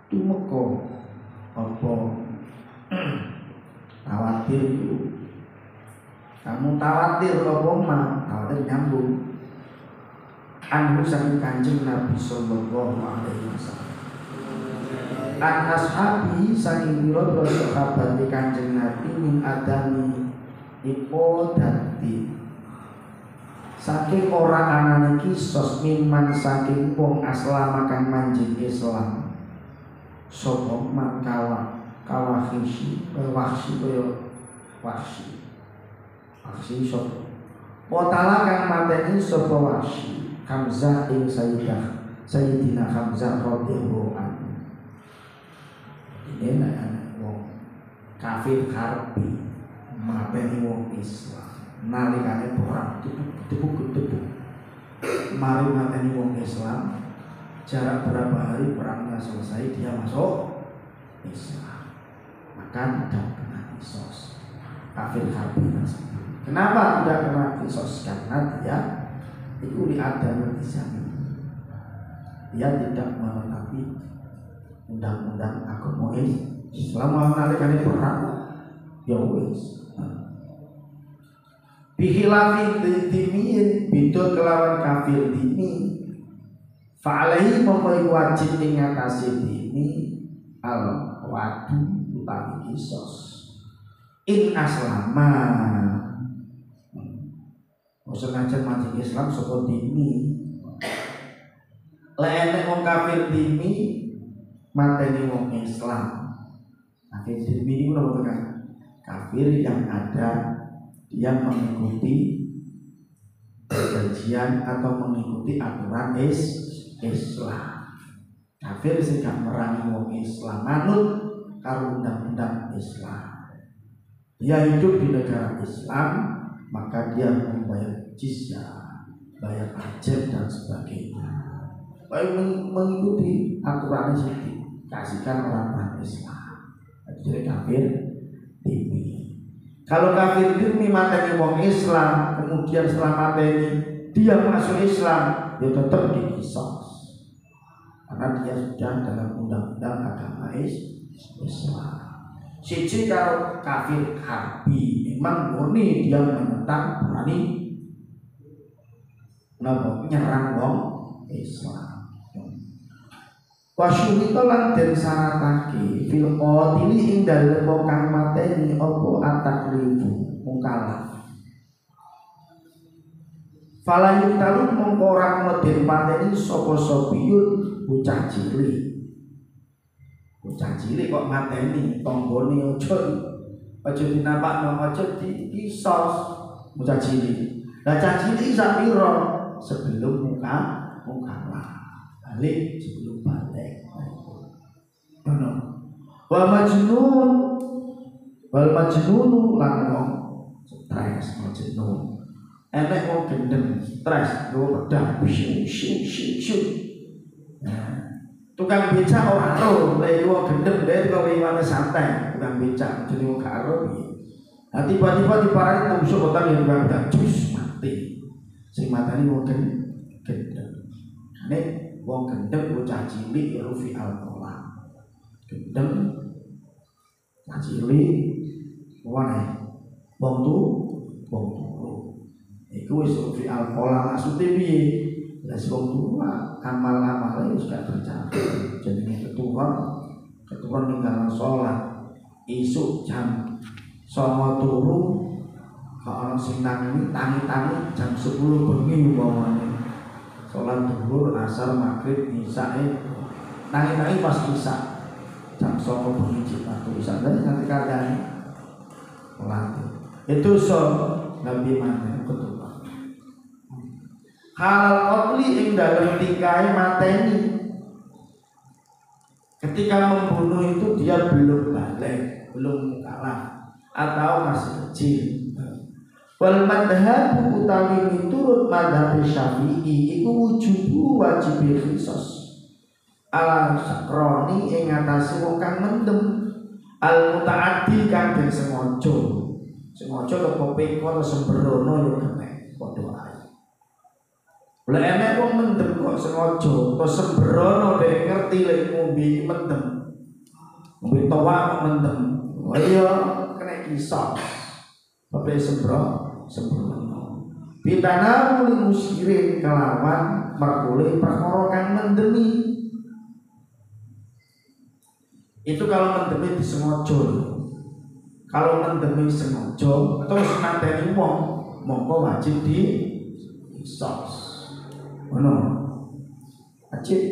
tumeka apa tawatir itu. Kamu tawatir apa mah? Tawatir nyambung. Anu saking Kanjeng Nabi sallallahu alaihi wasallam. An ashabi saking pira-pira sahabat Kanjeng Nabi min adami ipo dadi. Saking ora anane kisos miman saking wong aslama kang manjing Islam. Sapa man kawahisi wahsi sapa. Watala kang mateni sapa wahsi. Hamzah ing Sayyidina Hamzah radhiyallahu anhu. Ini anak wong kafir harbi mateni wong Islam. Nalikane perang tepuk mari mateni wong Islam. Jarak berapa hari perangnya selesai dia masuk Islam. Maka tidak kena kisos. Kafir harbi tersebut. Kenapa tidak kena kisos? Karena dia itu diadana di sana. Dia tidak menetapi undang-undang agama Islam menalikane perang. Ya wis. Bihilafi dimiin bidul kelawan kafir dimi. Fa'alaihi mongko wajib ing ngatasi dimi al wadu utawi kisos. In aslama senajan manjing Islam saka dini. Lek enek wong kafir dini mateni wong Islam. Kafir dini itu apa kan? Kafir yang ada yang mengikuti perjanjian atau mengikuti aturan Islam. Kafir sing gak merangi wong Islam manut karo undang-undang Islam. Dia hidup di negara Islam, maka dia membayar jizyah, bayar pajak dan sebagainya. Baik mengikuti aturan itu dikasihkan orang Islam. Jadi kafir dimi. Kalau kafir dimi mateni wong Islam, kemudian setelah mateni dia masuk Islam, dia tetap dikisos. Karena dia sudah dalam undang-undang agama Islam. Siji kalau kafir harbi memang murni dia menentang berani nyerang wong Islam. Wasyuhita lan den syaratake fil qatili ing dalem wong kang mateni apa ataklifu mungkalah. Fala yutalu mongko ora meden pateni sapa sobiyun bocah cilik. Bocah cilik kok mateni tanggane aja dinapakno aja dikisos bocah cilik. Lah cah cilik sak pira sebelum mukalah balik sebelum balik. Ono. Wa majnun lan wong stres majnun. Enek wong gendeng stres lho pedang syuk. Tukang becak ora ro, lek wong gendeng dhewe kok liwate santai, tukang becak jenenge wong gak ro piye. Lah tiba-tiba diparani tusuk otak yang bangga jus mati. Sing matani wong gendeng. Nek wong gendeng bocah cilik ya rufi al-qolam. Gendeng cilik wae. Wong turu. Iku wis rufi al-qolam maksude piye? Lah wong tua amal-amale wis gak tercapai. Jenenge keturunan ninggalan sholat. Isuk jam 09.00 turu kok ana sing tangi-tangi jam 10 bengi umpamane. Sholat zuhur, asar, maghrib, isya tangi-tangi pas isya jam 09.00 bengi waktu isya nanti kandhane sholat. Itu Nabi mana ketua. Halal qatli ing dalem tingkahe mateni. Ketika membunuh itu dia belum balik, belum kalah atau masih kecil. Wal madhabu utawi miturut madhab Syafi'i iku wujubu wajib khisos. Ala sakroni ing ngatasi wong kang mendem. Al mutaaddi kang den sengaja. Sengaja kok peko sembrono yo kena padha ae. Lah enek wong mendem kok sengaja to sembrono dhek ngerti lek ngombe mendem. Ngombe toa kok mendem. Oh iya kena kisah. Bapak sembrono. Pitana muli musirin kelawan merkule perkara kang mendemi. Itu kalau mendemi disengaja. Kalau mendemi sengaja terus mateni wong mongko wajib di kisos. Ono wajib.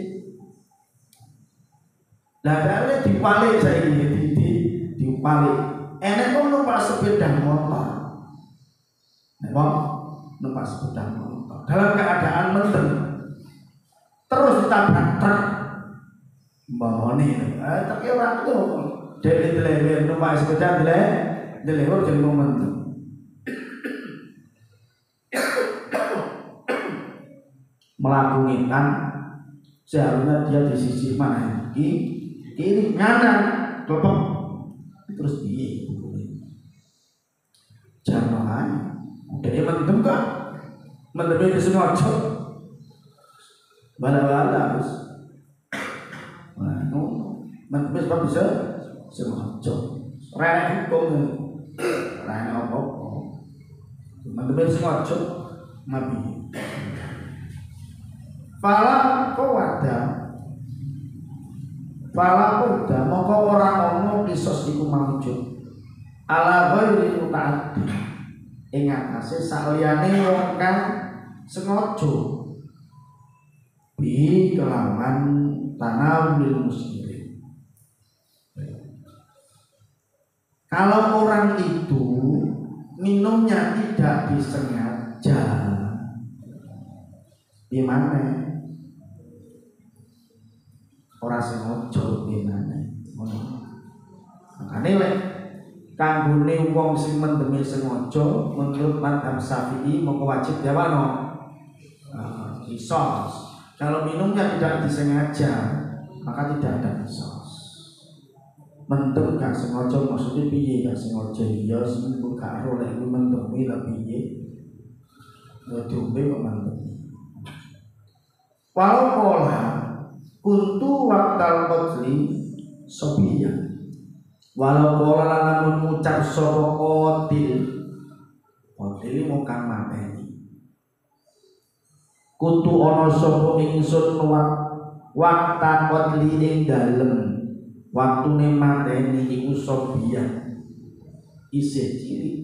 Lah dale dipalik saiki dipalik. Enek wong numpak sepeda motor. Nek numpak sepeda motor dalam keadaan mendem terus ditabrak truk mbahone tapi ora tuh dhewe delewer numpak sepeda delewer jadi mendem melakukan seharusnya dia di sisi mana kiri kanan kelepek terus piye jangan jadi mendem kan mendem itu semua cok bala-bala terus mendem sebab bisa semua cok rene hukum rene apa mendem semua cok nabi fala koda moko orang ono kisos iku maujud ala ghairi mutaaddi ing atase saliyane wong kang sengaja bi kelawan tanawul muslimin. Kalau orang itu minumnya tidak disengaja, gimana? Orang sengaja gimana? Makanya lek kanggone wong sing mendemi sengaja menurut mazhab Syafi'i mongko wajib diawano qisas. Kalau minumnya tidak disengaja maka tidak ada qisas. Mendem gak sengaja maksudnya piye gak sengaja ya sing gak ro lek mendemi lha piye. Ngombe kok mendem. Walau pola kuntu waktal qadli sobiyan walau pola namun ngucap sapa qatil mau kang mateni kutu ana sapa ingsun wakta qadli ing dalem waktune mateni iku sobiyan isih cilik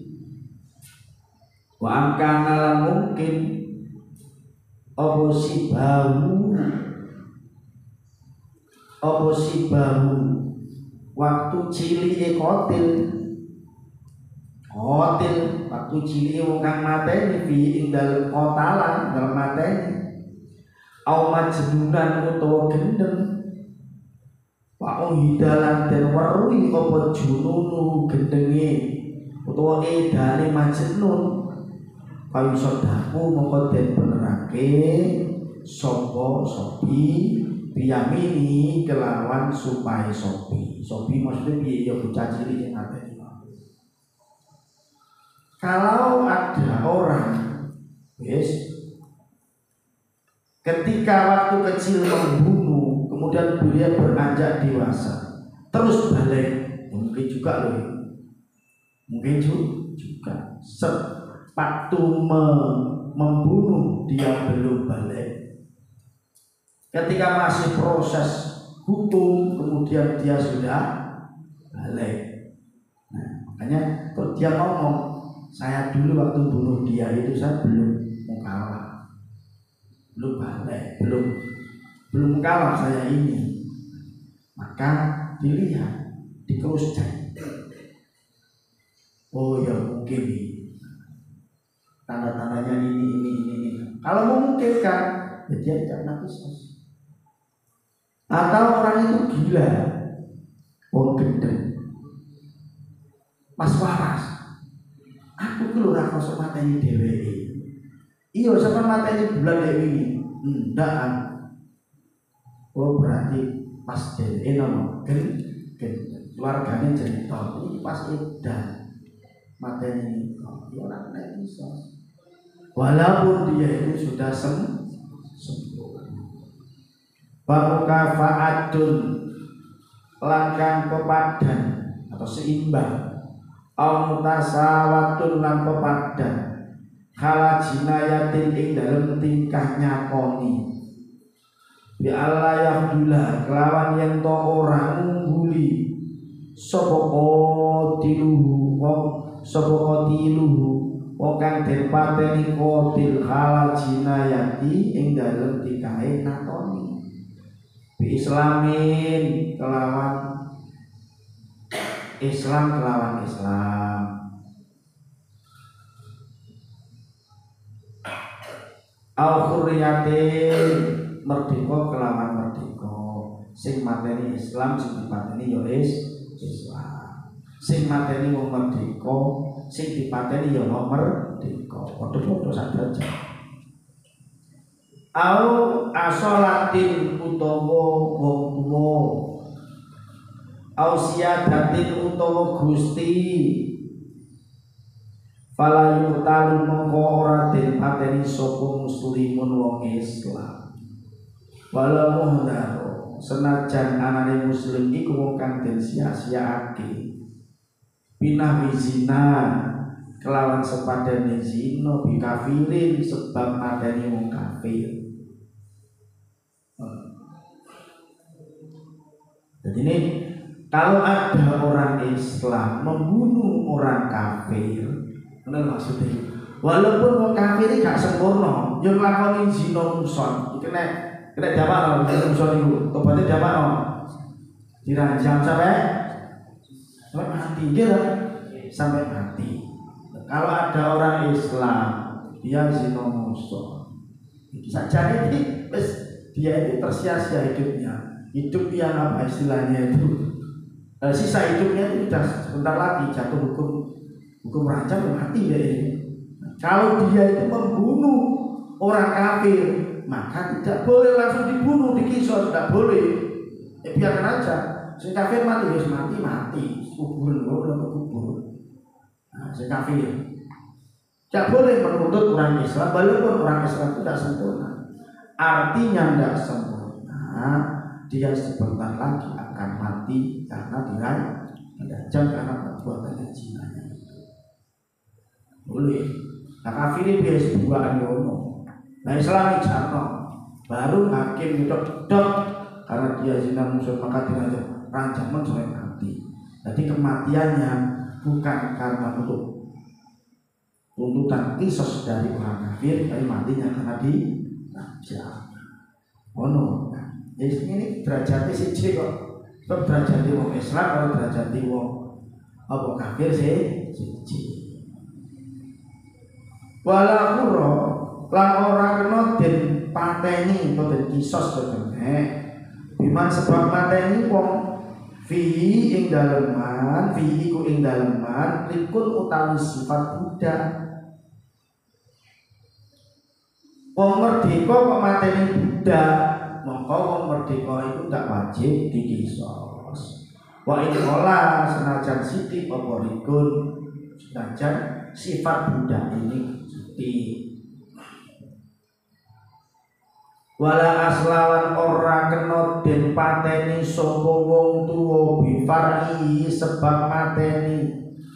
wa angkana lan mungkin apa si bahu waktu cilike kotil waktu cilike wong kang mateni fi ing dalem kotalan dalem mateni au majnunan utawa gendeng wa hidalan den weruhi apa jununu gendenge utawa edane majnun kayu sodaku mongko den benerake sapa sopi biyamini kelawan supaya sopi maksudnya piye ya bocah cilik yang ada di bawah. Kalau ada orang ketika waktu kecil membunuh kemudian dia beranjak dewasa terus balik mungkin juga waktu membunuh dia belum balik. Ketika masih proses hukum kemudian dia sudah balik. Nah, makanya kalau dia ngomong saya dulu waktu bunuh dia itu saya belum kalah, belum balik, belum kalah saya ini. Maka dilihat, di-cross check. Oh ya mungkin tanda-tandanya ini. Kalau memungkinkan, ya dia tidak nafis. Atau orang itu gila, wong gendeng, Mas Waras, aku kulo ora kosok mateni dheweke. Iya, sampeyan mateni bulan dewi ini, ndak. Oh berarti pas dheweke nono keluargane cerita, iki pas edan mateni ya ora kena iso. Walaupun dia itu sudah Pamukafaatun langkang pepadan atau seimbang, au mutasawatun lan pepadan, kala jinayatin ing dalem tingkah nyakoni, bi Allah yahdula kelawan yen to ora ngumbuli sapa tiluhu wong kang den pateni kotil kala jinayati ing dalem tingkahe nakoni, bi islamin kelawan Islam au khuriyatin merdeka kelawan merdeka, sing mateni Islam sing dipateni ya Islam, sing mateni wong merdeka sing dipateni ya merdeka, padha-padha saderajat. Au asolatin utawa wong tuwa, au siyadatin utawa gusti, fala yutalu mongko ora den pateni sapa muslimun wong Islam, wala muhdaro senajan anane muslim iku wong kang den sia-siaake, pinah zina kelawan sepadane zina, bi kafirin sebab mateni wong kafir. Jadi ini kalau ada orang Islam membunuh orang kafir, benar maksudnya. Walaupun orang kafir ini gak sempurna, yang lakoni zina muson, kena dapat zina muson itu, tobatnya dapat dirancam sampai mati, gitu, sampai mati. Kalau ada orang Islam dia zina muson, saja ini dia itu tersia-sia hidupnya. Hidup yang apa istilahnya itu, sisa hidupnya itu sudah sebentar lagi jatuh hukum rancam mati ya ini. Kalau dia itu membunuh orang kafir, maka tidak boleh langsung dibunuh, dikisos, tidak boleh. Biarkan aja, si kafir mati ya mati, kuburan kubur. Si kafir tidak boleh menuntut orang Islam, walaupun orang Islam itu tidak sempurna. Artinya tidak sempurna, dia sebentar lagi akan mati karena dirajam karena perbuatan zinanya itu. Boleh. Nah kafir biasa bukaan yono. Nah Islam jarno. Baru hakim dok karena dia zina musuh maka dirajam rancaman sampai mati. Jadi kematiannya bukan karena untuk tuntutan kisos dari orang kafir, tapi matinya karena dirajam. Ono. Jadi ini derajatnya siji kok. Sebab derajatnya wong Islam kalau derajatnya wong apa kafir siji. Wala kuro lan ora kena den pateni utawa den kisos kene. Biman sebab mateni wong fi ing daleman, fi iku ing daleman rikun utawi sifat budak. Wong merdeka kok mateni budak, mongko wong merdeka itu tak wajib dikisos. Wa inola senajan siti apa rikun, senajan sifat budak ini siti. Wala aslawan ora kena den pateni sapa wong tuwa bifari sebab mateni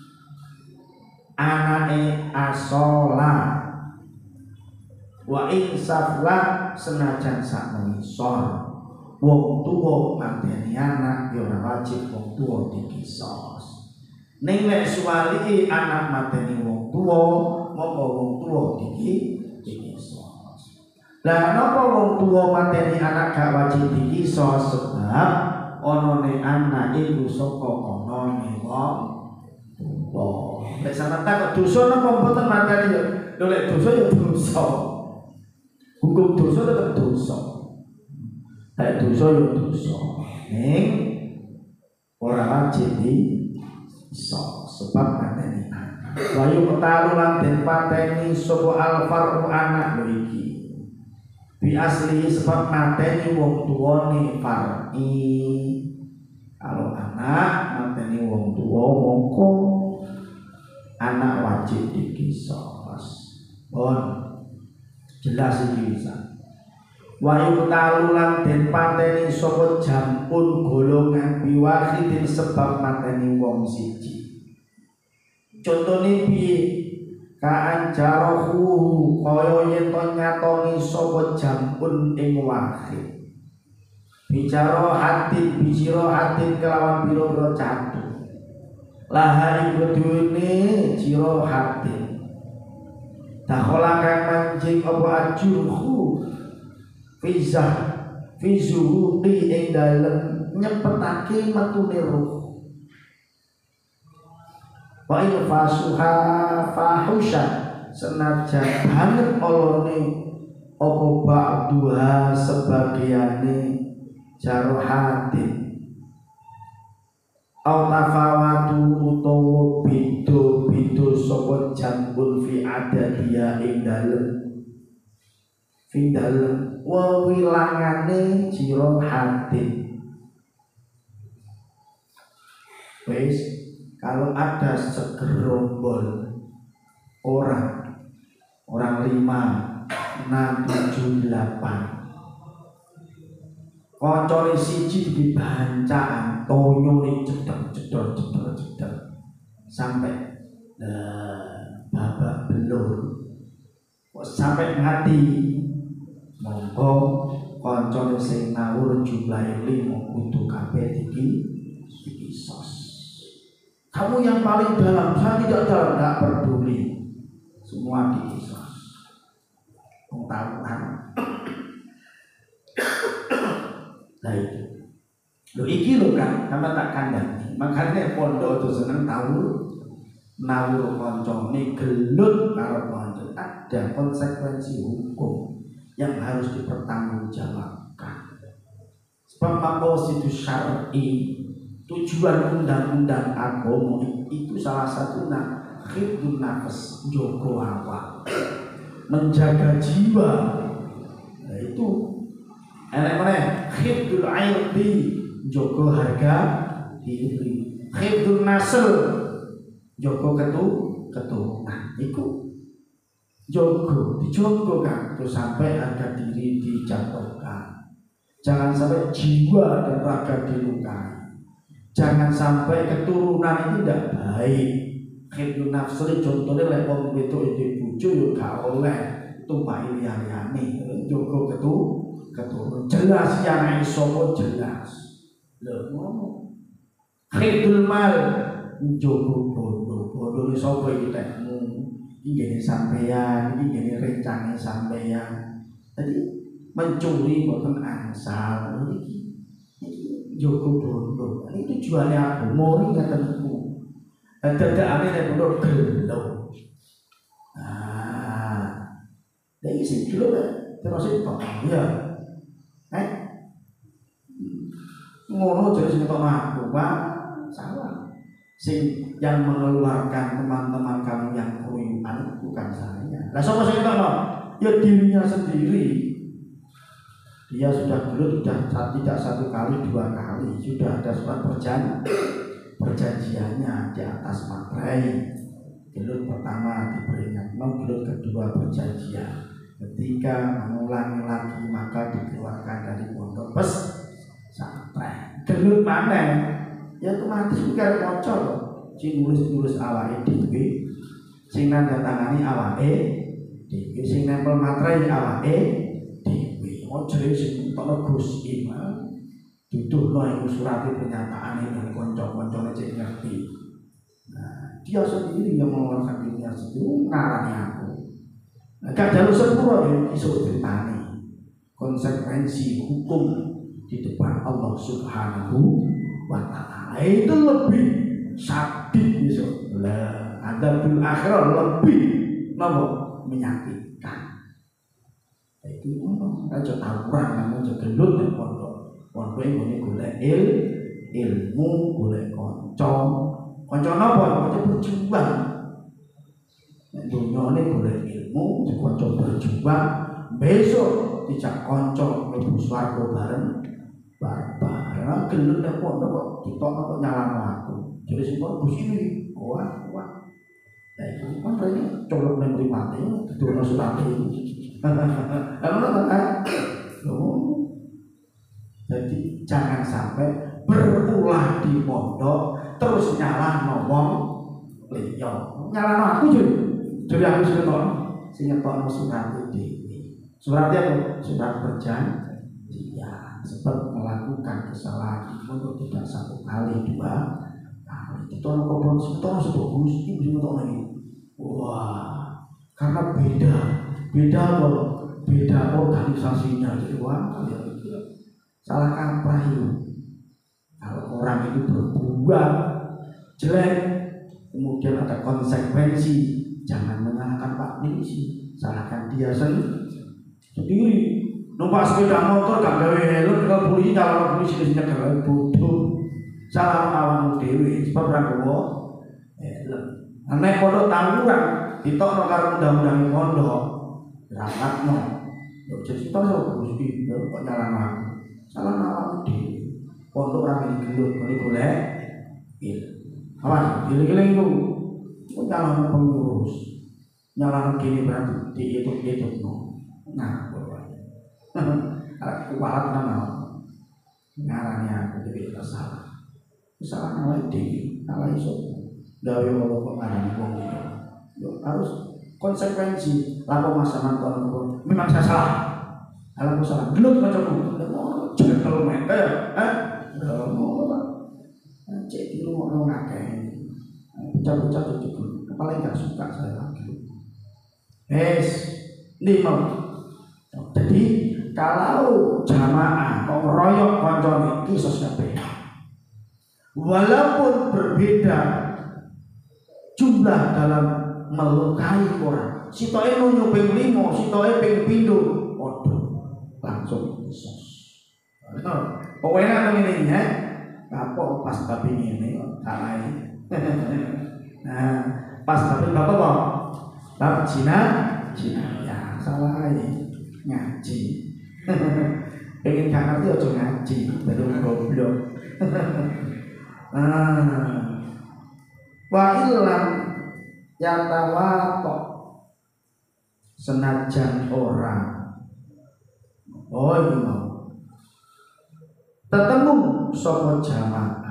anake asola. Wa insaflah senajan sak mengisor wong tuwa mateni anak ya ora wajib wong tuwa dikisos. Ning nek suwali anak mateni wong tuwa mongko wong tuwa dikisos. Lah napa wong tuwa mateni anak gak wajib dikisos sebab onone anak iku saka onone wong tuwa. Nek sampeyan kok dosa napa mboten mateni ya lek dosa ya dosa. Hukum dosa tetap dosa. Nek dosa ya dosa. Ning ora wajib dikisos sebab mateni anak. Wayu ketalu lan den pateni sapa alfaru anak lho iki. Bi asli sebab mateni wong tuwane far'i. Kalau anak mateni wong tuwa mongko anak wajib dikisos. Bon jelas iki bisa. wa yuqtalu lan den pateni sapa jampun golongan biwahidin sebab mateni wong siji. Contone piye? Kaan jarahu kaya yen to nyatoni sapa jampun ing wahid. Bicara hati kelawan biro-biro catu. Laha iku duwene jiro hati. Dakhala kang manjing apa ajurhu fizuruqi ing dalem nyepetake metune ruh. Wa in fasuha fahusha senajan banget olone apa ba'duha sebagiane jarohatin au tafawatu utawa beda-beda sapa jambul fi adadiya ing dalem wewilangane jarohatin. Wes kalau ada segerombol orang 5, 6, 7, 8 koncone siji di bancaan tonyone jedor sampai babak belur kok sampai ngati monggo koncone sing ngawur jumlahe 5 kudu kabeh dikisos. Kamu yang paling dalam, saya tidak dalam, enggak peduli, semua dikisos. Pengetahuan. Nah itu, lo iki lo kan, sama tak kandang. Makanya pondok itu seneng nawur koncone gelut karo konco. Ada konsekuensi hukum yang harus dipertanggungjawabkan. Sebab maqasid syar'i, tujuan undang-undang agama itu salah satunya khidmah nafas, jogo awak, menjaga jiwa. Nah itu enak-enak khidul airdi, jogo harga diri, khidul nasl, jogo keturunan. Itu dijogo kan, terus sampai harga diri dijatuhkan. Jangan sampai jiwa dan raga dilukai. Jangan sampai keturunan itu tidak baik. Khidul nafsu contohnya lek wong wedok iki bojo yo gak oleh tumpahi liyane. Jogo keturun jelas yang iso jelas. Lho ngono. Khidul mal jogo bondo sapa iki tekmu. Iki ngene sampeyan, iki ngene rencane sampeyan. Tadi mencuri boten angsal iki jogo bondo. Ini tujuannya agama iki ngaten niku. Dadakane nek bondo gelo. Lah iki sing gelo terus itu ya. Ngono jadi sing tok aku, Pak. Salah. Sing yang mengeluarkan teman-teman kamu yang keluyuan bukan saya. Lah sapa sing tok? Ya dirinya sendiri. Dia sudah dulu tidak 1 kali 2 kali sudah ada surat perjanjiannya di atas materai. Gelut pertama diperingatkan, gelut kedua perjanjian. Ketika mengulangi lagi maka dikeluarkan dari pondok pesantren. Gelut mana? Ya otomatis bukan kocok. Sing nulis awake dhewe, sing nandatangani awake dhewe, sing nempel materai awake dhewe. Ojere sing entuk Gus Iman. Duduhno iku surat pernyataane dari kanca-kancane cek ngerti. Nah, dia sendiri yang mengeluarkan dirinya sendiri ngarani aku. Nah, kadang sepuro iso ditani. Konsekuensi hukum di depan Allah Subhanahu wa taala itu lebih sadid iso. Lah, adzabul akhirah lebih menyakitkan. Itu aja tawuran nang aja gelut nek pondok. Pondok ngene golek ilmu, golek kanca. Kanca napa? Kanca berjuang. Nek dunyane golek ilmu, kanca berjuang, besok dijak kanca mlebu swarga bareng. Bareng gelut nek pondok kok ditokno kok nyalano aku. Jadi sing kok busine wah. Lah iku kan rene colok nang mripate, diturunno surat iki. Ana ta? Jadi jangan sampai berulah di pondok terus nyalahno wong liya. Nyalahno aku jadi aku sing ngetokno surat iki. Surat apa? Surat perjanjian. Sebab melakukan kesalahan itu tidak satu kali, dua kali. Ditono kobon setono sebagus iki ngetokno iki. Wah, karena beda organisasinya. Jadi wah, salah kaprah itu. Kalau orang itu berbuat jelek, kemudian ada konsekuensi, jangan menyalahkan Pak Polisi, salahkan dia sendiri. Numpak sepeda motor gak gawe helm ke polisi, kalau polisi disini gawe bodoh, salah awakmu dhewe, sebab ora gawe helm. Nek pondok tawuran, ditokno karo undang-undang pondok, rapatno. Yo jadi to polisi kok nyalahno aku. Salah awakmu dhewe. Pondok orang ini gelut, ini boleh. Awas, gini-gini itu nyalakan pengurus, nyalakan gini berarti dihitung-hitung. Nah, kualat nama ngarangnya aku jadi salah. Salah nalai diri, nalai sopo. Gawe Allah kok ngarang wong iki. Harus konsekuensi. Lapo masa nonton memang saya salah. Kalau salah, gelut kancaku. Jangan terlalu meter, cek di rumah orang akeh, bocah-bocah itu paling gak suka saya lagi. Lima. Jadi kalau jamaah royok koncone kisos kabeh, walaupun berbeda jumlah dalam melukai orang, sitoke nunjuk ping 5, sitoke ping 7, waduh langsung kisos. Pokoknya ini ya. Kapok pas tapi ini salah ini. Nah, pas tapi bapak kok bab Cina ya salah ini ngaji. Pengen gak ngerti aja ngaji, baru goblok. Wa illam yatawato senajan orang. Oh iya. Tetemu sapa jamaah.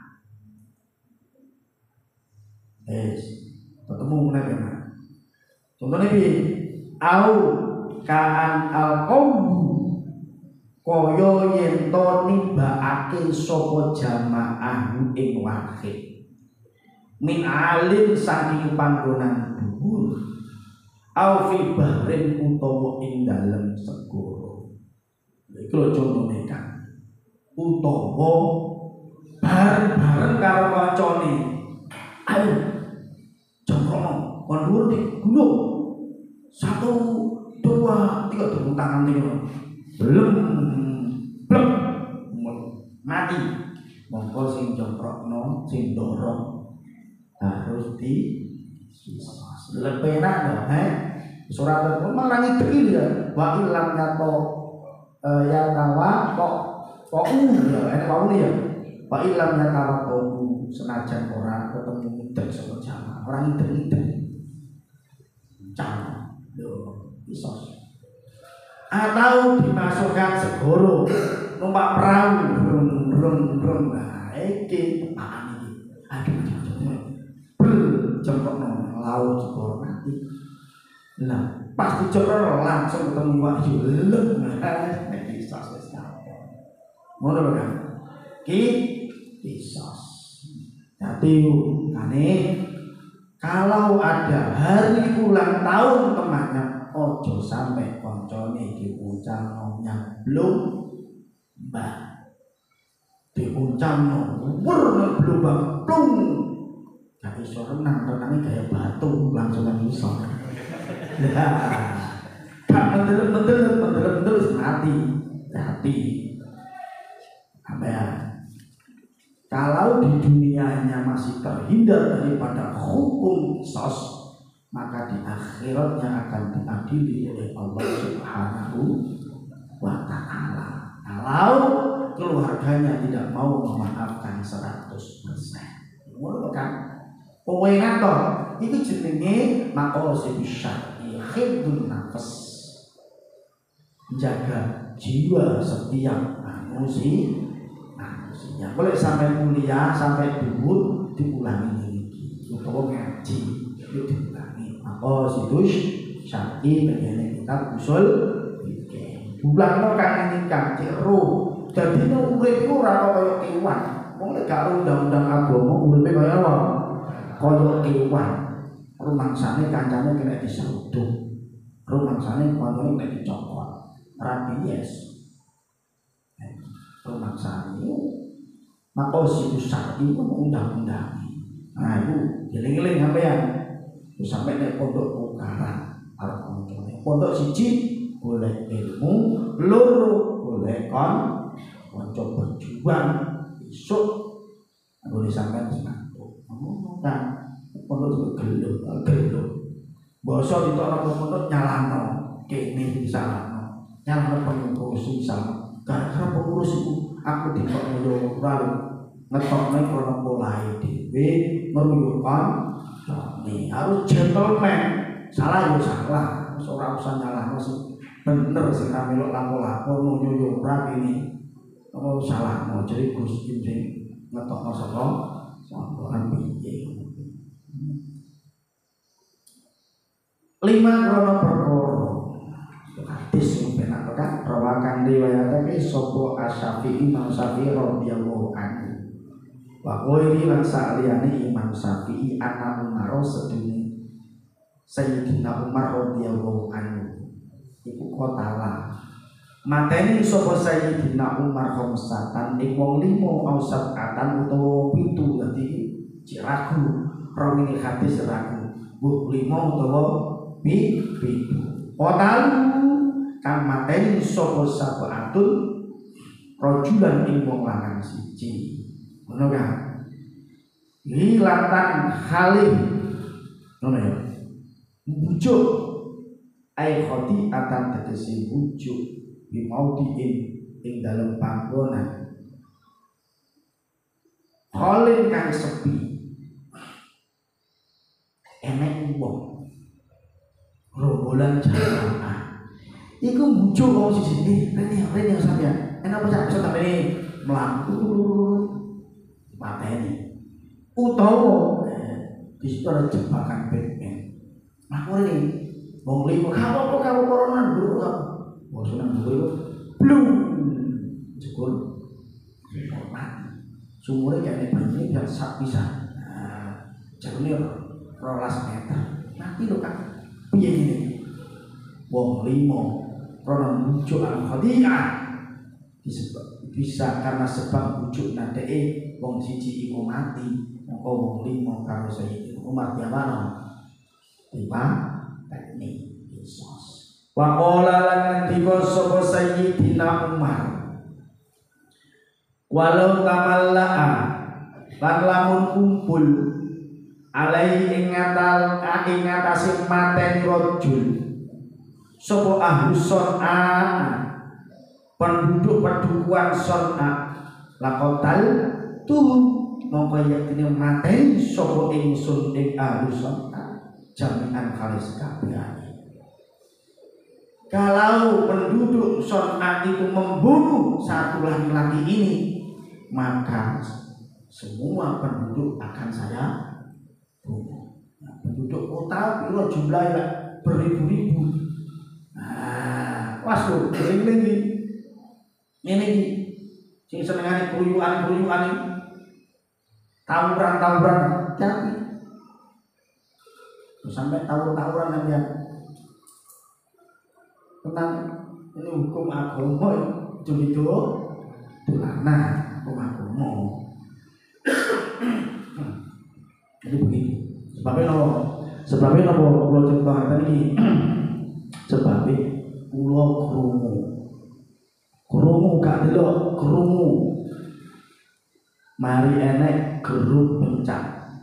Ketemu meneh kan. Contohnya piye? Au kaan al-qaum kaya yen to nimbakake sapa jamaah ing wahid. Min alim saking panggonan dhuwur. Au fi bahrin utawa ing dalem segara. Iki lho contone kan. Utawa bareng karo kancane. Ayo jongkrono kon dhuwur di gunung. 1, 2, 3 tepuk tangan iki. Belum mati. Monggo sing jongkrokno, sing dorong harus di lepenak dong, surat melangi begini ya. Wa ilam ya tawa kok ya, ini mau nih ya. Wa ilam ya tawa kok senajan orang ketemu ngidek sama jamaah, orang ngidek jangan isos. Atau dimasukkan segoro numpak perahu brung nah iki tepakan iki aduh jongkokno laut segoro mati. Nah pas dicoba langsung ketemu wahyu lelep nek isos wis ngono lho kan ki isos. Dadi kane kalau ada hari ulang tahun temannya ojo sampai koncone diuncalno nyablung mbak diuncalno wur blubang plung gak iso renang-renangnya kayak batu langsung kan iso lah gak mendelep mati apa ya. Kalau di dunianya masih terhindar daripada hukum sos, maka di akhiratnya akan diadili oleh Allah Subhanahu wa ta'ala. Kalau keluarganya tidak mau memaafkan 100%. Ngono kan? Pewenang toh, itu jenenge maqasid syar'i, hifdzun nafas. Menjaga jiwa setiap manusia. Boleh sampai kuliah, sampai dulu diulangi ini, utawa ngaji itu diulangi. Apa situs syar'i begini kita usul fikih. Diulangi kan ini kan roh. Jadi no urip iku ora kaya kewan. Wong nek gak undang-undang agama uripe kaya apa? Kaya kewan. Rumangsane kancane kena diseruduk. Rumangsane koncone kena dicokot. Rabies. Rumangsane maka situs syar'i undang-undang. Nah itu eling-eling sampean. Terus sampai nek pondok ukaran arep koncone. Pondok siji golek ilmu, loro golek kanca berjuang besok boleh sampean semangat. Ngono kan. Pondok juga gelo. Basa ditokno pondok nyalano, kene disalahno. Nyalano pengurus disal. Gara-gara pengurus itu aku dikokno yo ora ngetokne krono polahe dhewe meruyukan ini harus gentleman. Salah yo salah, ora usah nyalahno sing bener sing melok lapo-lapo nunyu yo ora ini. Oh salah mau jadi Gus sing ngetokno sapa sampean piye. 5 krono perkara hadis sing benar kan rawakan riwayatake sapa Asy-Syafi'i Imam Syafi'i radhiyallahu anhu wa qairi lan saliyane Imam Syafi'i ana Umar sedene Sayyidina Umar radhiyallahu anhu iku kotala mateni sapa Sayyidina Umar khamsatan ing wong 5 ausatan utawa 7 dadi ragu rawine hadis ragu 5 utawa pitu total kang mateni sapa sabatul rajulan ing wong lanang siji ngono kan hilatan halih ngono ya bujuk ai khoti atan tegese bujuk di maudhi'in ing dalem panggonan halin kang sepi enek wong robolan jamaah. Iku muncul wong siji rene sampean. Enak apa sak sampe mlaku mateni. Utawa di situ ada jebakan Batman. Makane wong limo kamu corona dulu kok. Wong seneng dulu blum jebul. Mati. Sumure kene banjir gak sak pisan. Nah, jarune 12 meter. Mati lho Kak. Piye ngene? Wong 5 krono bujuk al-khadi'ah bisa karena sebab bujuk nadeke wong siji iku mati maka wong 5 karo Sayyidina Umar diamano tiba teknik Yesus wa qala lan ngendika sapa Sayyidina Umar walau tamalla'a lan lamun kumpul alai ingatasi mateni rojul sopo ahlu son'a penduduk perdukuan son'a lakotal tuh mongko yaktine mateni sopo ingsun ing ahlu son'a jami'an kalis kabehane. Kalau penduduk son'a itu membunuh satu laki-laki ini maka semua penduduk akan saya penduduk kota piro jumlahnya beribu-ribu. Nah, waslu eling-eling iki. Ngene iki. Sing senengane kruyukan-kruyukan iki. Tawuran-tawuran tapi sampai tawuran yang tentang ini hukum agama itu dolanan hukum agama. Jadi begini. Sebabnya nopo kula ceritakan iki. Sebabnya kula krungu gak delok krungu. Mari enek geruk pencak.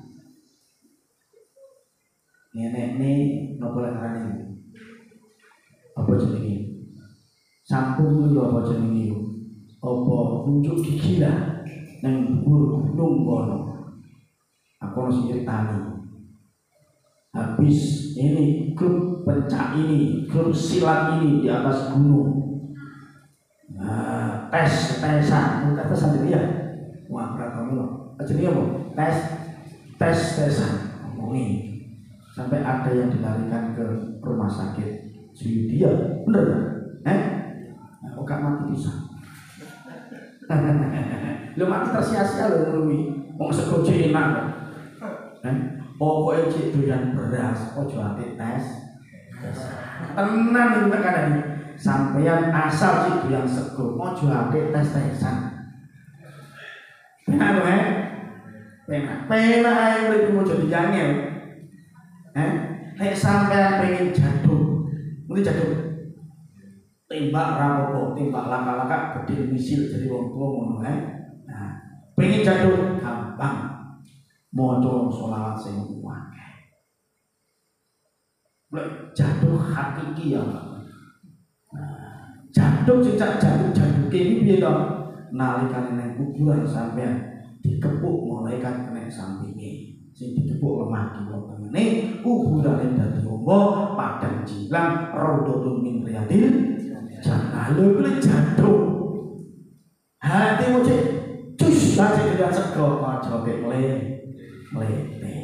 Nenekne nopo larane. Apa jenenge? Sampun lho apa jenenge? Apa unjuk gigi lah nang gunung kono. Aku harus ceritani. Habis ini grup pencak ini, grup silat ini di atas gunung. Nah, tesan sendiri ya. Wah, kamu loh. Jadi apa? Tesan ngomongin. Sampai ada yang dilarikan ke rumah sakit dia, bener kan? Nah, kok gak mati bisa? Lu mati tersia-sia lo ngelui. Mau sego enak kok. Pokoknya cik doyan beras, ojo ati tes. Tenan iki tekan iki. Sampeyan asal cik doyan sego, ojo ati tes-tesan. Penak lho, penak ae urip mau jadi jangel. Nek sampeyan pengen jadul, mesti jadul. Tembak rapopo, tembak laka-laka bedil misil jadi wong tuwa ngono Nah, pengen jadul gampang. Maca sholawat sing akeh. Lek jadul hakiki ya. Nah, jadul sing jadul iki piye to? Nalikane nang kuburan sampean dikepuk malaikat kena sampinge. Sing dikepuk lemah kiwa tengene kuburane dadi ombo padang jilang raudhatun min riyadil jannah. Lho kuwi jadul. Hati mesti cus lagi tidak sego aja kek melete.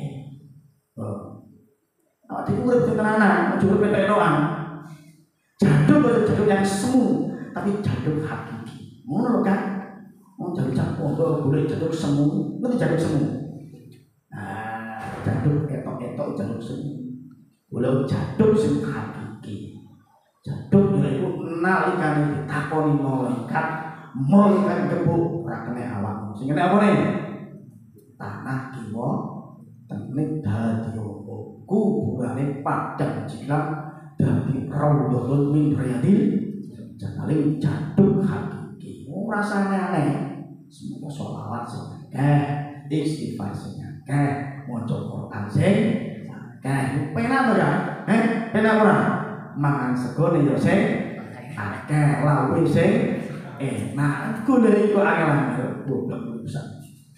Awak dhewe urip tenanan, aja urip tok-tokan. Jadul jadul yang semu, tapi jadul hakiki. Ngono lho kan? Wong jadul cak pondok boleh jadul semu, ngerti jadul semu. Nah, jadul etok-etok jadul semu. Boleh jadul sing hakiki. Jadul yaiku nalikane ditakoni malaikat, malaikat kebuk ora kena awakmu. Sing kena apa ne? Tanah kiwa tenik dadi opo kuburane padang jilang dadi raudhatun min riyadil jannah. Jadul hakiki ora rasane semoga sholawat sing akeh, istighfar sing akeh, maca Quran sing akeh. Penak to ya? Penak ora? Mangan segone yo sing akeh, lawe sing enak. Golek iku angelan goblok pisan.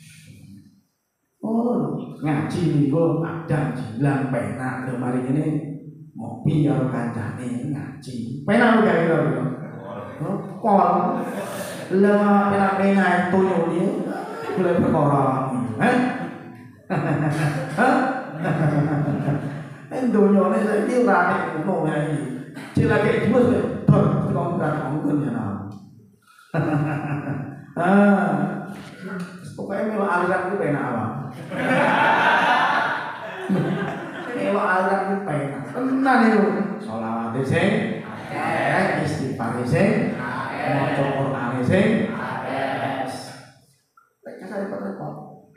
Oh, ngaji minggu padang jilang penak lho mari ngene ngopi karo kancane ngaji. Penak gak kira lho. Kol. Lah penak-penak toyo iki golek perkara. Donyone saiki ora nek ngono ae. Cilake diwes dor kok ora mungkin ya. Pokoknya melo aliran ku penak awak. Melo aliran ku penak. Tenan yo. Sholawat sing akeh, istighfar sing akeh, maca Quran sing akeh. Lek kasar repot-repot.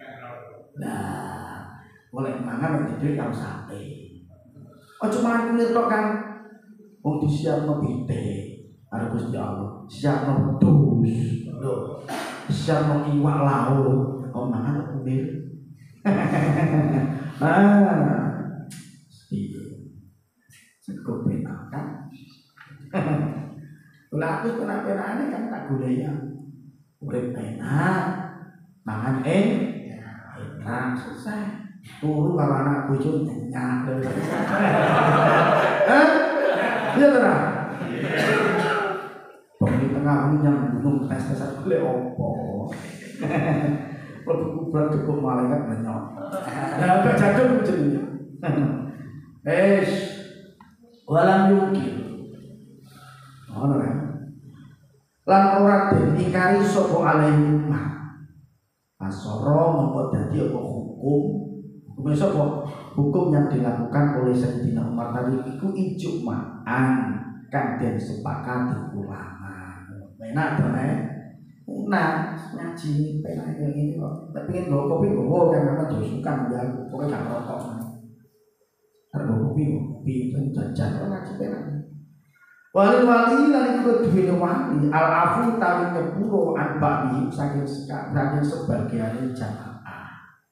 Nah, boleh mangan tidur karo sate. Ojo mangan kulit tok kan. Wong disiapno pitik karo Gusti Allah. Siapno dus. Lho. Siapno iwak laut. Oh mangan kulit. Cukup penak kan. Lah aku penak-penakane kan tak golek ya. Urip penak. Mangan enak selesai. Turu karo anak bojo nyenyak lho. Iya ta? Di tengah yang gunung tes-tesan golek opo. Lebih kuburan cukup malaikat banyak. Nah, agak jadul jenenge. Walam yungkir. Ono kan? Lan ora den ingkari sapa alaihi ummah. Asoro mongko dadi apa hukum? Hukum sapa? Hukum yang dilakukan oleh Sayyidina Umar tadi iku ijma'an kang den sepakati ulama. Penak to Nah, ngaji penak ngene kok. Tapi pengen nggo kopi nggo kan memang disukan ya. Pokoke gak rokok. Arep kopi kan jajan ngaji penak. Wali lan iku duwe wali al-afu tawi nyepuro anba'i saking sebagian jamaah.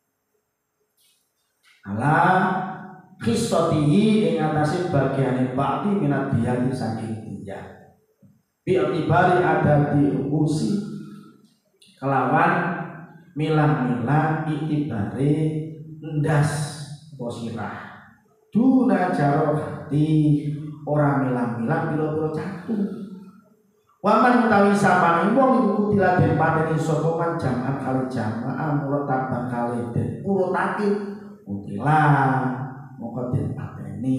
Ala qissatihi ing atase bagiane ba'di minat diyati saking dia. Bi ibari ada di usi kelawan milang-milang itibare ndas posirah duna jaro hati orang milang-milang bila-bila catu Waman utawi sapane wong iku kutila den pateni sapa man jamaah kali jamaah murataban kali den urutake kutila moko den pateni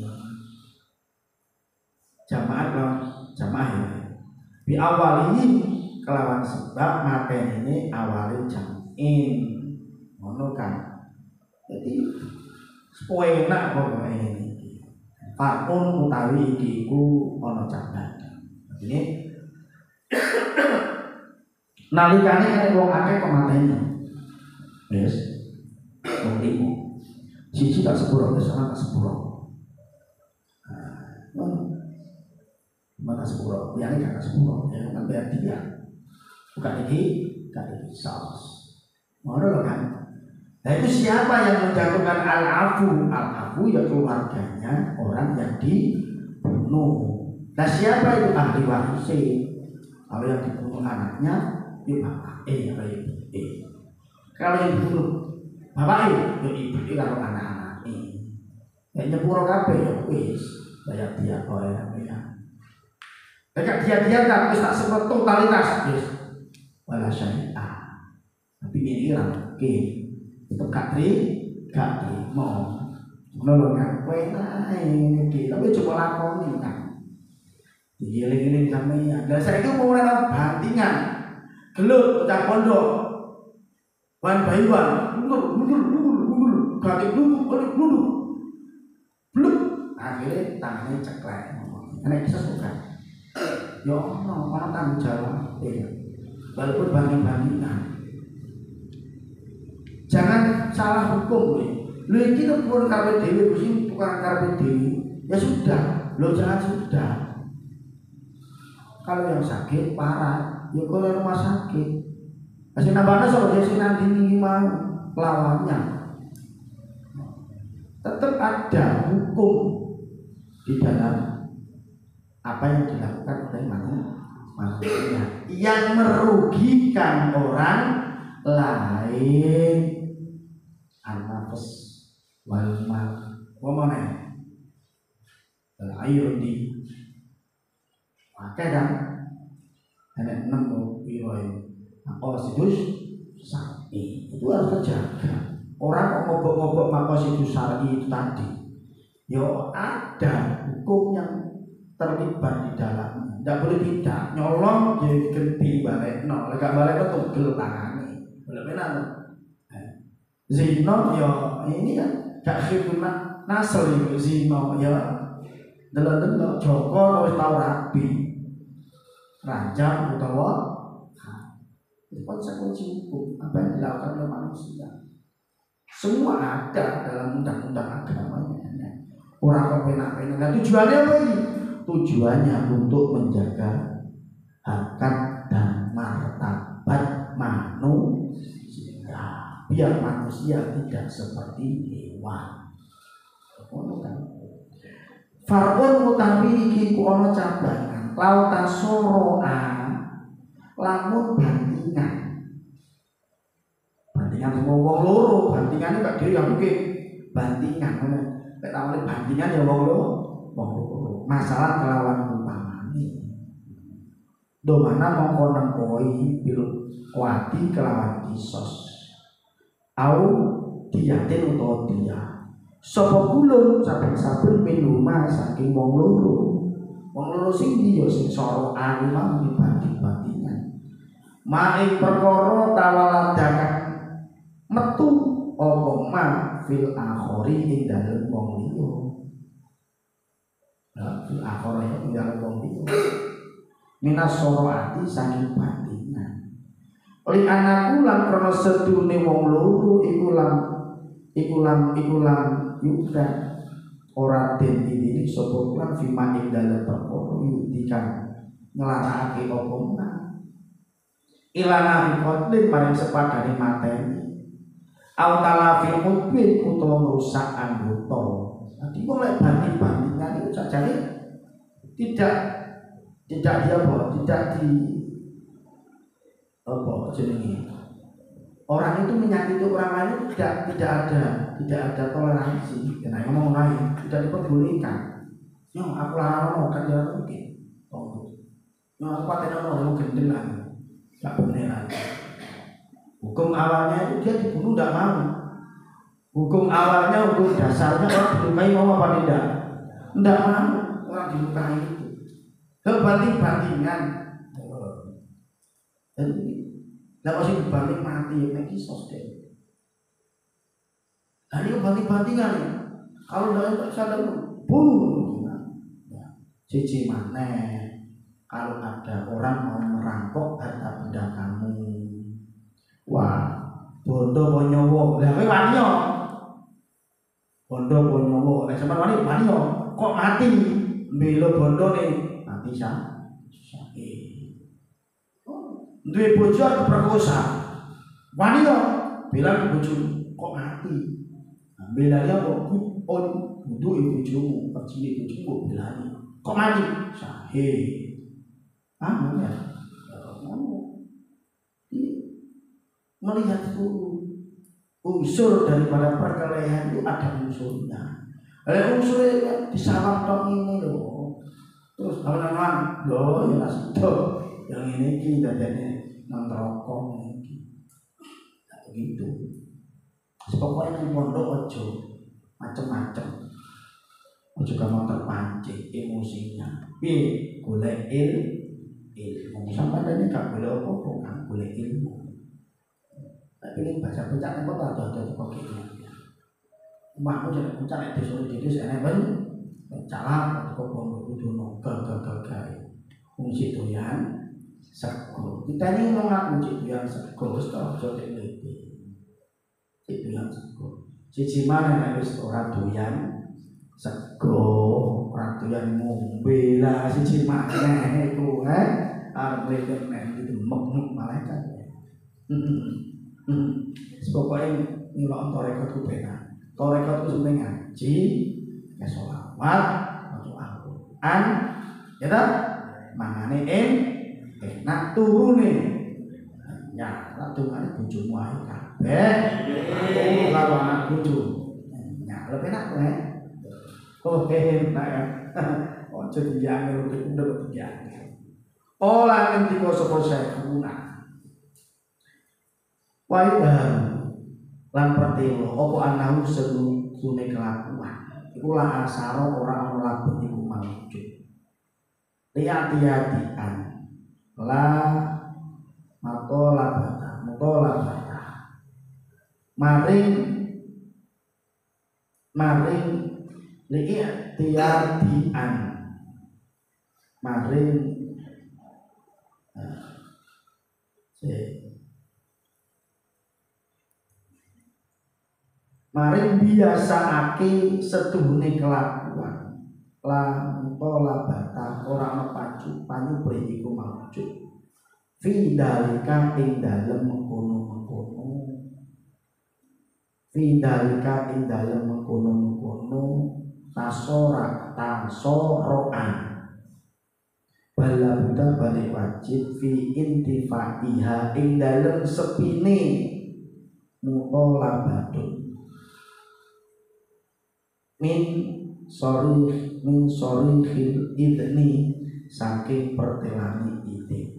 jamaah lawan jamaah ya bi awali kelawan sebab mateni awali jam'in ngono kan. Jadi enak pokoke iki fakun utawi iki iku ana cabang ini nalikane nek wong akeh kok mateni. Wis. Wong iku. Siji tak sepuro, sama tak sepuro. Mata sepuro, yang ini gak sepuro, ya kan bayar dia. Bukan iki saus. Ngono kan. Nah itu siapa yang menjatuhkan al-afu? Al-afu ya keluarganya orang yang dibunuh. Nah siapa itu ahli warisnya? Kalau yang dibunuh anaknya, ya bapak ya ibu Kalau yang dibunuh bapak ya ibu kalau anak-anak ya nyepuro kabeh ya wis bayar dia kowe ya. Nek dia kan wis tak sebut totalitas wis. Wala syai'ah. Tapi ini ra oke. Tetep gak trimo. Ngono kan kowe nae iki tapi coba lakoni kan. Digiling-giling sampeyan. Lah saiki mau ora bantingan. Gelut bocah pondok. Wan bayuan, mundur, kaki dulu. Bluk, akhirnya tangannya ceklek. Nek bisa bukan. Ya ono tanggung jawab. Walaupun banding-bandingan. Jangan salah hukum lho iki pun karpe dhewe Gusti bukan karpe dhewe. Ya sudah, lho jangan sudah. Kalau yang sakit parah, ya ke rumah sakit. Kasih nambahnya soal dia nanti ini mau lawannya. Tetap ada hukum di dalam apa yang dilakukan oleh manusia yang merugikan orang lain. An-nafs wal mal. Ngomongnya ayo di pakai dan ada 6 wilayah. Maqasidus syar'i itu harus terjaga. Orang ngobok-ngobok maqasidus syar'i itu tadi, yo ada hukum yang terlibat di dalamnya. Tidak boleh tidak nyolong jadi ganti balik no, lega balik itu tugel tangani. Boleh benar. Zino yo ini kan gak khidmat nasel itu zino ya. Delok-delok Joko wis tau rapi. Rajam utawa konsekuensi hukum apa yang dilakukan oleh manusia semua ada dalam undang-undang agamanya. Orang kepenak-penak. Nah, tujuannya apa ini? Tujuannya untuk menjaga harkat dan martabat manusia biar manusia tidak seperti hewan. Farun utawi iki ku ana cabangan lauta soroa lamun bandingan semua wong loro bandingannya gak dhewe yang mungkin bandingan nek tawane bandingan ya wong loro masalah kelawan umpamane do mana mongko nempoi bil kuati kelawan kisos au diyatin utawa dia sapa kulun saben-saben minuma saking wong loro sing dia sing soro alimah dibanding-bandingan maing perkara tawaladakan metu apa ma fil akhori ing dalem wong liya. Nah, fil akhori ing dalem wong liya. Minas soroati saking bandingan. Oleh anakku lan krana sedune wong loro iku lan yuda ora den ini sapa lan fima ing dalem perkara yudikan nglarakake apa menah ilana bikotlin paring sepadane mateni autala fil mudbin utawa merusak anggota. Jadi mulai banding-bandingan itu sajane tidak dia tidak di apa jenenge orang itu menyakiti orang lain tidak ada toleransi. Karena ngomong lain tidak diperbolehkan. Yo aku larang kan dia mungkin. Nah, paten ono gendelan. Gak beneran. Hukum awalnya itu dia dibunuh tidak mau. Hukum awalnya, hukum dasarnya orang dilukai mau apa tidak? Tidak mau orang dilukai itu. Kebanting-bantingan. Dan tidak masih dibanding mati ya kisos deh. Nah ini kebanting-bantingan ya. Kalau tidak sadar, bunuh. Cici mana? Kalau ada orang mau merampok harta benda kamu, wah, bondo ponyowo, lah kowe wani yo. Bondo ponyowo, nek sampean wani yo, kok mati mbelo bondone mati sakit. Duwe bojo diperkosa. Wani yo bilang bojo kok mati. Bela dia kok butuh bojomu, percili bojomu bilani. Kok mati? Sakit. Ya. Melihat dulu unsur daripada perkelahian itu ada unsurnya. Ada unsurnya disalam tok ini loh. Terus teman-teman loh ya itu yang ini kita jadi nang rokok ini. Nah, begitu. Pokoknya yang pondok ojo macem-macem. Ojo gampang terpancing emosinya. Piye golek ilmu sampai tadi gak boleh apa-apa kan boleh ilmu. Tapi ini baca-baca apa tak ada kok gitu. Mbahmu jangan baca nek disuruh saya ben calak kok pondok kudu gagal. Fungsi doyan sego. Kita ini mengaku doyan sego wis tak ojo diteliti. Doyan sego. Siji mana nek wis ora doyan sego, ora doyan ngombe lah siji maneh iku arep nek itu mek malaikat. Pokoknya ngelok torekot ku benar. Torekot ku sebenarnya ngaji, ya sholawat, maca Al-Quran, ya tak? Mangane nak turune. Ya, tak turune bojomu ae kabeh. Karo anak bojo. Ya, lebih enak kowe. Oh, enak ya. Ojo diangel udah diangel. Ola ngendika sapa saekuna. Waidan lan pertelo apa anahu sedune kelakuan. Iku la asaro ora ana labet iku mawujud. Hati-hatian la matolabata maring li'tiadian maring biasaake setuhune kelakuan la mutolabata ora ana panyu iku mawujud fi dalika ing dalem mengkono fi dalika ing dalem mengkono tasoroan bala buta balik wajib fi intifaiha ing dalem sepine mutolabatun min sorihil idni saking pertelani ide.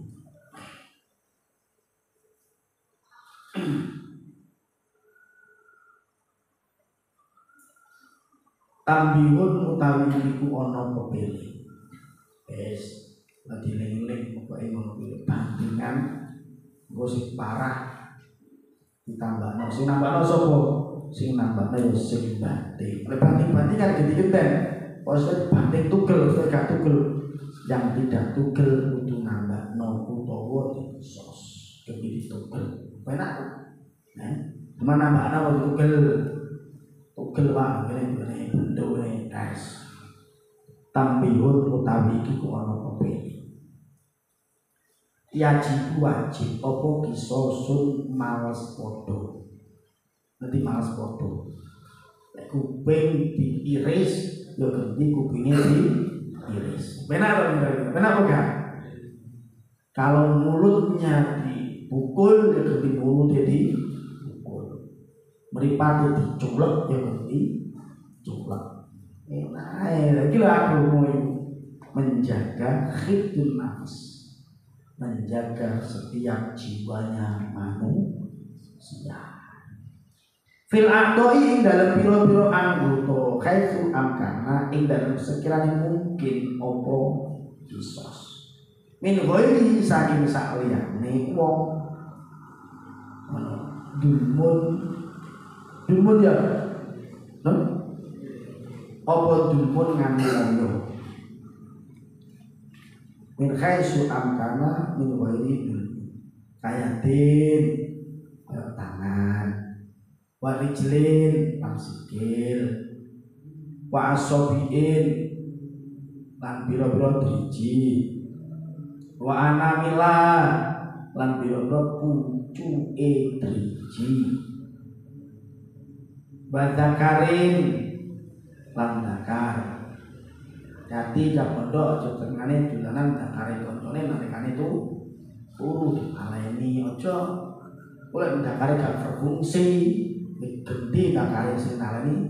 Tambihun utawi iku ana pepele. Wis diling-ling pokoke ngono kuwi bandingan gosip parah ditambahno sing nambahno sapa? Sing nambahno ya sing banding. Banding kan gede-gede. Pokoke banding tugel, gak tugel. Yang tidak tugel kudu nambahno utawa disos. Jadi ditugel. Enak. Mana nambahno tugel wae ngene bentuk ne guys. Tambihun utawi iki ku ana pepene. Wajib apa kisosun males padha. Nanti males padha. Nek kuping diiris ya ganti kupinge diiris. Benar enggak? Kalau mulutnya dipukul ya ganti mulutnya dipukul. Mripate diculek ya ganti culek. Nah, iki lho aku mau menjaga khifdun nafs. menjaga setiap jiwanya manusia. Fil a'dha'i ing dalam pira-pira anggota khaifu amkana ing dalam sekiranya mungkin apa kisos min ghairi saking sakliyane wong dumun ya apa dumun nganggo londo min khaisu amkana min ghairi kayatin tangan wa rijlin lan sikil wa asobiin lan biro-biro driji wa anamila lan biro-biro pucuke driji wa dzakarin lan dzakar dadi kapondok aja tengane dolanan dzakare koncone nalikane turu aleni aja oleh dzakare gak berfungsi gede kakak sing nalani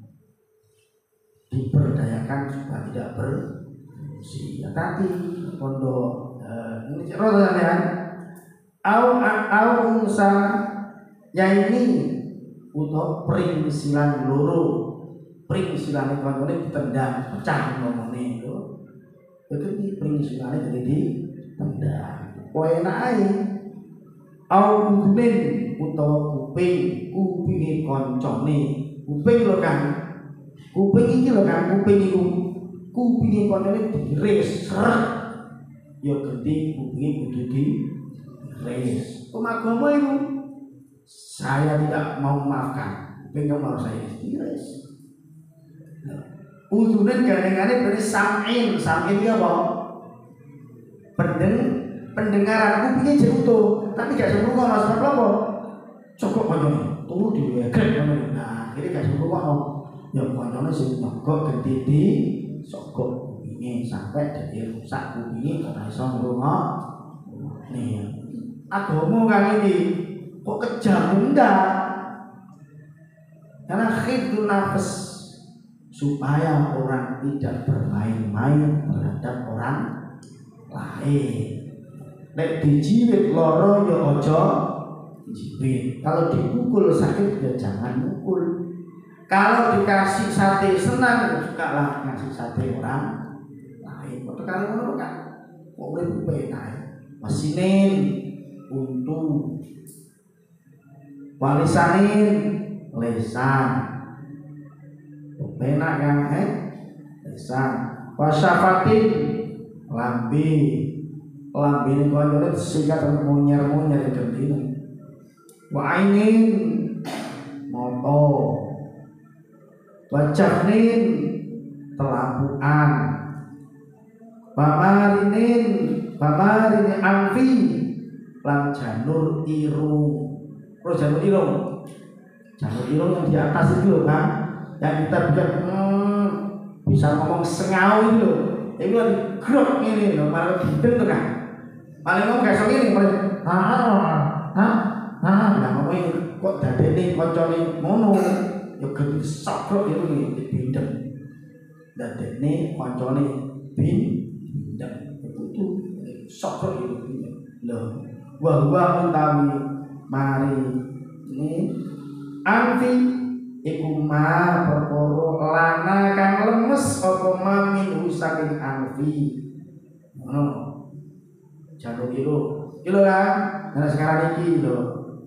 diberdayakan supaya tidak berfungsi. Ya tadi pondok ini roda ya. Au unsa ya ini untuk pring silan loro. Pring silane koncone ditendang, pecah ngomongane itu. Jadi pring silane jadi ditendang. Kowe enak ae. Au udunin utawa kupinge koncone kuping lho kan kuping iki lho kan kuping iku kupinge koncone diris seret ya gede kupinge kudu diris agama itu saya tidak mau maafkan kuping kamu harus saya diris udunan kadang-kadang berarti sam'in itu apa? Pendengaran kupingnya jadi utuh tapi gak sembuh mas apa cukup koncone turu diwegrek ngono. Nah, iki gak sembuh kok ya koncone sing nyogok gede sogok kupinge sampai dadi rusak kupinge ora iso ngrungokne. Agama kang iki kok kejam ndak? Karena khidun nafas supaya orang tidak bermain-main terhadap orang lain. Nek dijiwit loro ya aja jiwit. Kalau dipukul sakit ya jangan mukul. Kalau dikasih sate senang juga lah ngasih sate orang lain. Perkara ngono kan kok urip penak. Mesinin untu. Walisanin lesan. Penak kan lesan. Wasyafatin lambi. Lambene koncone singkat munyer-munyer gendine. Wa ainin moto. Wa jahnin telapuan. Bamarine amfi lan janur irung. Pro janur irung. Janur irung yang di atas itu loh kan. Yang kita bisa ngomong sengau itu loh. Itu lagi grok ini loh, malah bideng tuh kan. Paling ngomong kayak segini, paling nah ngomongin kok dadene koncone mono, ya gede sakrok ya ini bideng. Dadene koncone bideng, itu sakrok itu bideng. Loh, wah utawi mari ini anti iku ma perkara lana kang lemes apa mamin saking anfi. Ngono. Janur kilo kan. Nah sekarang iki lho.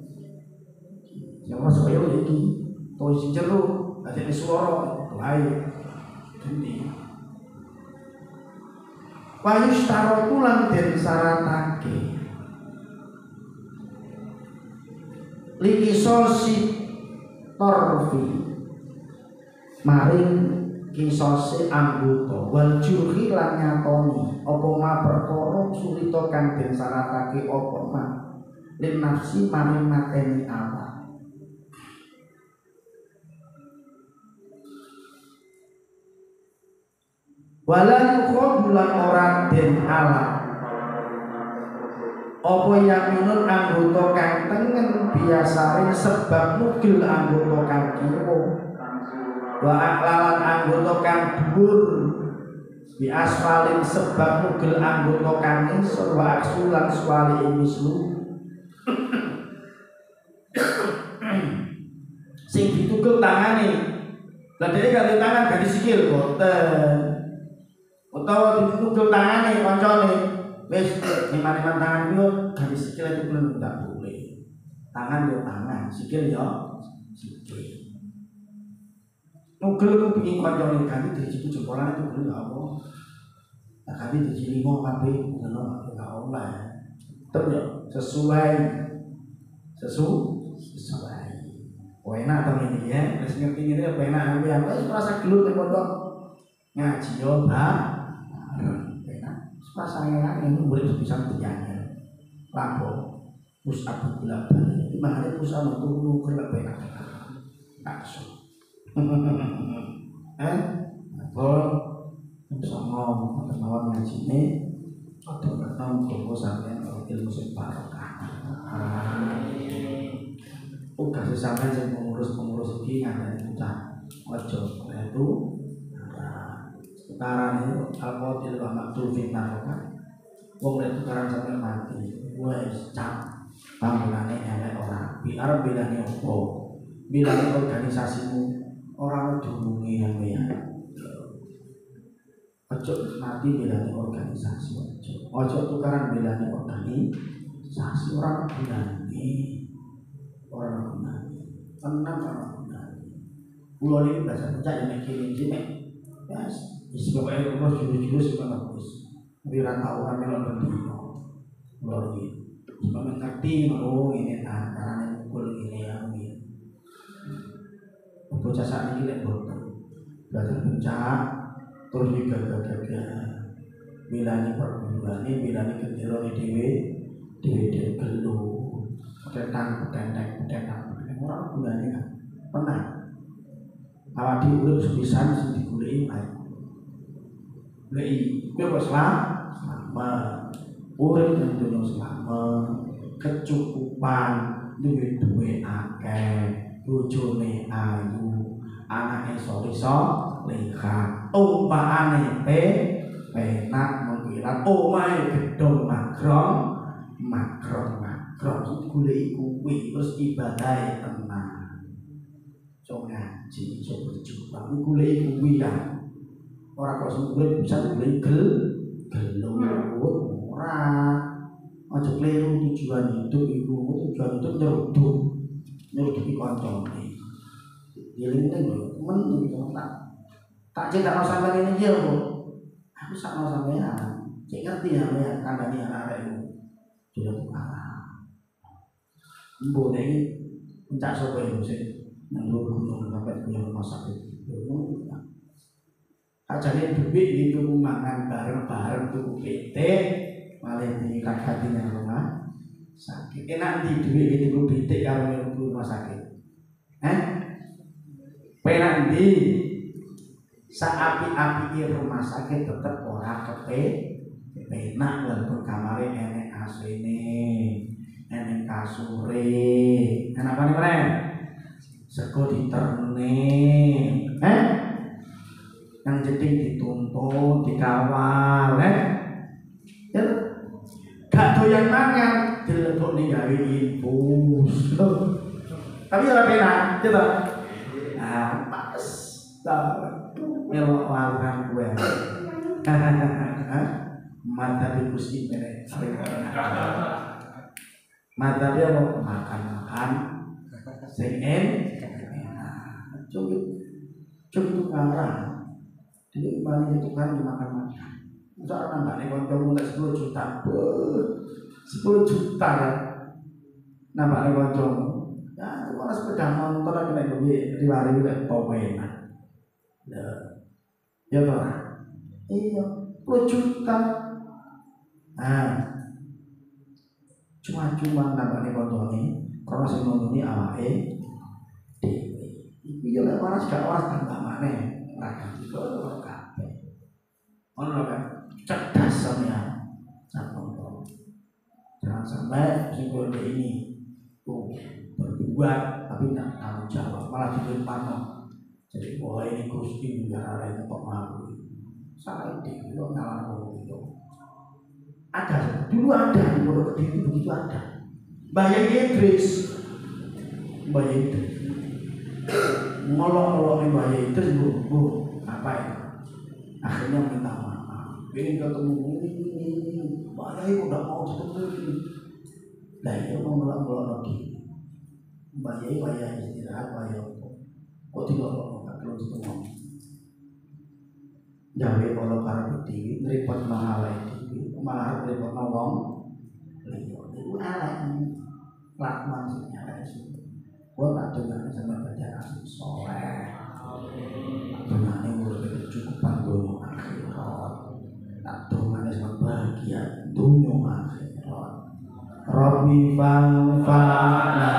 Yang masuk yo iki. To sing jero, dadi swara wae. Geni. Wayus taroku lan den syaratake. Likisosi torfi maring kisose anggota wal jurhi lan nyatoni apa ma perkara surita kang den syaratake apa ma lin nafsi maring mateni awak wala yukhrabulan orang den alam apa yang minun anggota kang tengen biasane sebab mugil anggota kang kiwa wa aklalan anggota kang dhuwur Bi asfalin sebab nugel anggota kami sarwa aksulan swali mislu sing ditugel tangane. Lah dhewe ganti tangan ganti sikil boten. Utawa ditugel tangane kancane wis iman-iman tangan yo ganti sikil itu belum tidak boleh. Tangan yo tangan, sikil yo sikil. Nugel ku pengin kancane ganti dicipu jempolan itu boleh apa? Nah ganti dicilimo kabeh ngono ora oleh. Tetep yo sesuai. Oh enak to ini ya, wis ngerti ngene apa enak sampean wis merasa gelut ning pondok ngaji yo enak. Pasangan ini murid bisa bernyanyi. Lapo pusat gula bali. Makane pusat turu kelep enak. Takso. Apa sama teman ngajine ada nang sampean ilmu sing barokah. Uga sesampeyan sing pengurus iki ngandani utang. Ojo itu tukaran itu al-qatil wa maqtul fitnah kan. Wong nek tukaran sampe mati, wis cap bangunane elek ora. Biar bedane opo? Bilane organisasimu ora dihubungi sampeyan. Ojo mati bilane organisasi ojo tukaran bilane organisasi ora gunane. Orang gunane tenang orang gunane kula niki bahasa pencak yen kirim-kirim yes wis pokoke umur jurus-jurus kok bagus ora tau ora melok bendino kula iki sampeyan ngerti oh ini carane mukul ngene ya ngene bocah sakniki lek boten bahasa pencak terus gagal-gagal bilane pergulane bilane kendirane dhewe gelo petang orang gunane kan pernah awak diurip sepisan sing digoleki ae lei kowe kok selamat urip nang donya selamat kecukupan duwe akeh bojone ayu anake iso leha tumpakane penak mengkilat omahe gedhong makrom goleki kuwi terus ibadahe tenang. So ngaji, so berjuang goleki kuwi ya. Ora kok sing bisa goleki gelut ora. Aja kleru tujuan hidup iku, tujuan hidup nyeruduk kancane. Yeling-eling lho, men iki tak cetakno sampeyan iki lho. Aku sakno sampeyan. Cek ngerti ya kandhane arek iku. Tidak tukar. Mbok nek pencak sapa yo sing nang gunung sampai punya rumah sakit. Ajane duit iki tuku mangan bareng-bareng tuku PT malah tingkat hati nang rumah sakit. Enak ndi duit iki tuku PT karo rumah sakit. Penak ndi? Saapi-api rumah sakit tetep ora kepenak walaupun kamare enek AC-ne. Enek kasure, enak apa nih men? Sego diterne, yang jeding dituntun, dikawal, ya, gak doyan mangan, dilebok nih gawe infus, tapi ora penak, coba, pas, melok walukan gue, mata dipusi merek, mata dia mau makan sing enak cukup tukaran jadi paling itu kan dimakan misalnya nambah nih koncomu 10 juta 10 juta ya nambah nih koncomu ya itu orang sepeda motor lagi naik duit riwari udah enak ya toh iya 10 juta cuma nambahne kontone karena sing ngomongin awake dhewe iki yo nek waras gak waras tambah maneh ora ganti kok kabeh ono kan cerdas sampeyan jangan sampai sing ini berbuat tapi tidak tanggung jawab malah dipantau jadi bahwa ini Gusti negara lain kok mampu salah ide, lo ngalah itu. Ada, dulu ada di Pondok Gede itu begitu ada. Mbah Idris, ngolong-ngolongin Mbah Idris, bu, apa itu? Akhirnya minta maaf. Ini ketemu ini, Mbah Yai udah mau ketemu ini. Lah iya mau ngolong-ngolong lagi. Mbah Yai waya istirahat, waya kok tidak ngomong, tak terus ngomong. Jawa kalau karena dewi, repot mengalai dewi, malah repot ngomong. Itu alay, lakukan sebenarnya itu. Gua tak dengar sama baca asli soleh. Dengar ini mulai kecukupan dunia akhirat. Tak dengar sama bahagia dunia akhirat. Rabbi fa'na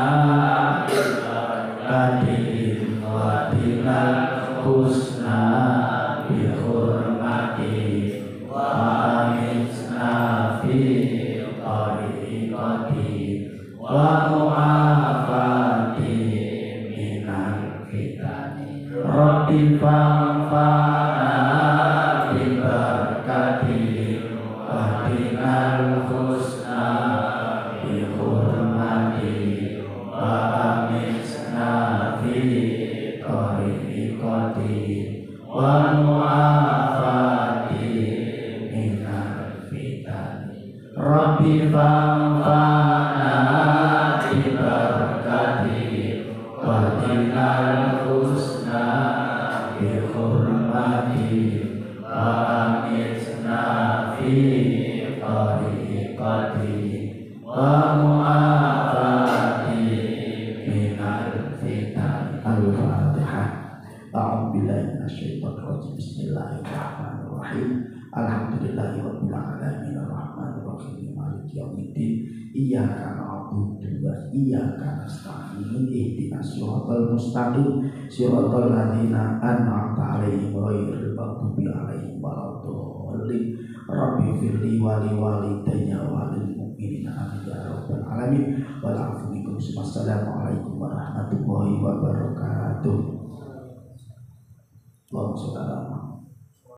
kadim wa dinal husna bi hurmati wa amisna fi tariqati wa mu'afati minal fitani Rabbi fa'na bi barakati wa dinal husna bi hurmati wa amisna fi tariqati wa mu'afati minal fitani Rabbi fa'na bi barakati wa dinal husna bi hurmati wa amisna fi tariqati wa mu'afati minal fitani. Al-Fatihah. A'udzu billahi minasyaitonir rajim. Bismillahirrahmanirrahim. Alhamdulillahirabbil alamin arrahmanir rahim maliki yaumiddin. Iyyaka na'budu wa iyyaka nasta'in. Ihdinas siratal mustaqim. Siratal ladzina an'amta 'alaihim ghairil maghdubi 'alaihim waladdallin. Rabbi firli wa li walidayya wa lil mu'minina amin ya rabbal alamin. Wa la'afu minkum. Wassalamualaikum warahmatullahi wabarakatuh. Allahumma sholli ala